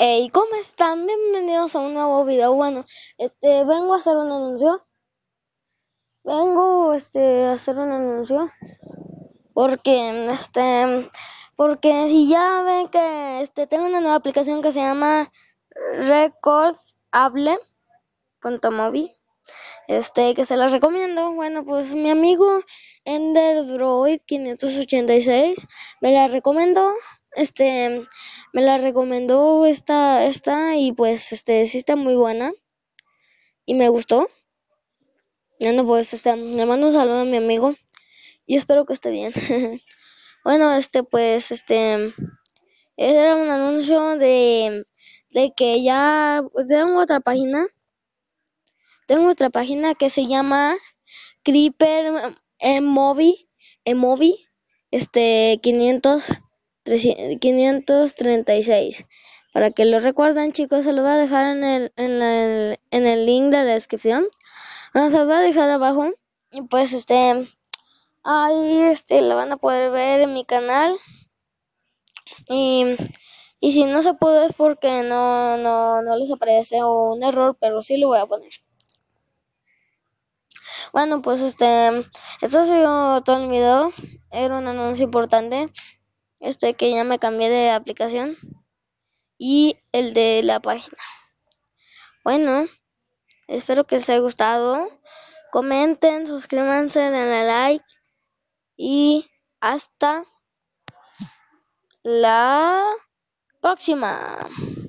Hey, ¿cómo están? Bienvenidos a un nuevo video. Bueno, vengo a hacer un anuncio. A hacer un anuncio porque porque si ya ven que tengo una nueva aplicación que se llama Recordable.mobi, que se la recomiendo. Bueno, pues mi amigo EnderDroid 586 me la recomendó. Me la recomendó esta y pues sí está muy buena y me gustó. Bueno, pues le mando un saludo a mi amigo y espero que esté bien. Bueno, era un anuncio de que ya tengo otra página que se llama Creeper Emobi 536. Para que lo recuerden, chicos, se lo voy a dejar en el link de la descripción. No, se lo voy a dejar abajo. Y pues ahí la van a poder ver en mi canal. Y, y si no se puede es porque no les aparece o un error, pero sí lo voy a poner. Bueno, pues esto ha sido todo el video. Era un anuncio importante. Que ya me cambié de aplicación. Y el de la página. Bueno, espero que les haya gustado. Comenten, suscríbanse, denle like. Y hasta la próxima.